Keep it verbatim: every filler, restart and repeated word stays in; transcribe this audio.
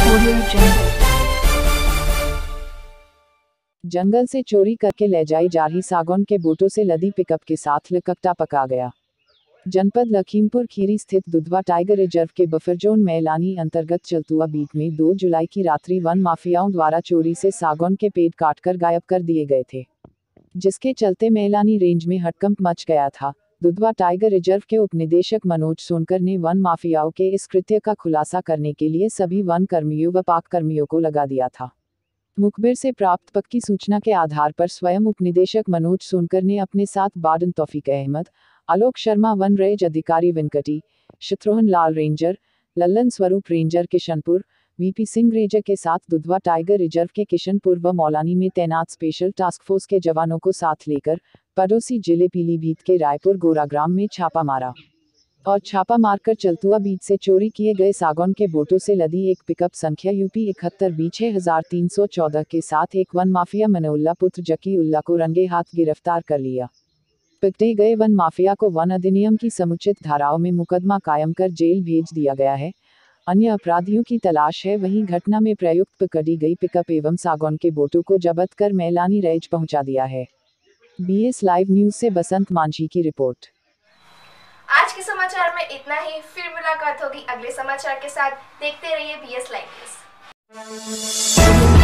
जंगल से चोरी करके ले जाई जा रही सागौन के बोटों से लदी पिकअप के साथ लककटा पका गया। जनपद लखीमपुर खीरी स्थित दुधवा टाइगर रिजर्व के बफर जोन मैलानी अंतर्गत चलतुआ बीट में दो जुलाई की रात्रि वन माफियाओं द्वारा चोरी से सागौन के पेड़ काटकर गायब कर दिए गए थे, जिसके चलते मैलानी रेंज में हड़कंप मच गया था। दुधवा टाइगर रिजर्व के उपनिदेशक मनोज सोनकर ने वन माफियाओं के इस कृत्य का खुलासा करने के लिए सभी वन कर्मियों व पाक कर्मियों को लगा दिया था। मुखबिर से प्राप्त पक्की सूचना के आधार पर स्वयं उपनिदेशक मनोज सोनकर ने अपने साथ बाडन तौफीक अहमद, आलोक शर्मा वन रेंज अधिकारी विनकटी, Shatrughan Lal ranger, Lallan Swaroop ranger Kishanpur, VP Singh ranger के साथ दुधवा टाइगर रिजर्व के किशनपुर व मौलानी में तैनात स्पेशल टास्क फोर्स के जवानों को साथ लेकर पड़ोसी जिले पीलीभीत के रायपुर गोराग्राम में छापा मारा और छापा मारकर चलतुआ बीच से चोरी किए गए सागौन के बोटों से लदी एक पिकअप संख्या यूपी इकहत्तर बी छह हजार तीन सौ चौदह के साथ एक वन माफिया मनोल्ला पुत्र जकी उल्ला को रंगे हाथ गिरफ्तार कर लिया। पकड़े गए वन माफिया को वन अधिनियम की समुचित धाराओं में मुकदमा कायम कर जेल भेज दिया गया है। अन्य अपराधियों की तलाश है। वहीं घटना में प्रयुक्त पकड़ी गई पिकअप एवं सागौन के बोटों को जब्त कर मैलानी रेंज पहुंचा दिया है। बीएस लाइव न्यूज से बसंत मांझी की रिपोर्ट। आज के समाचार में इतना ही, फिर मुलाकात होगी अगले समाचार के साथ। देखते रहिए बीएस लाइव न्यूज।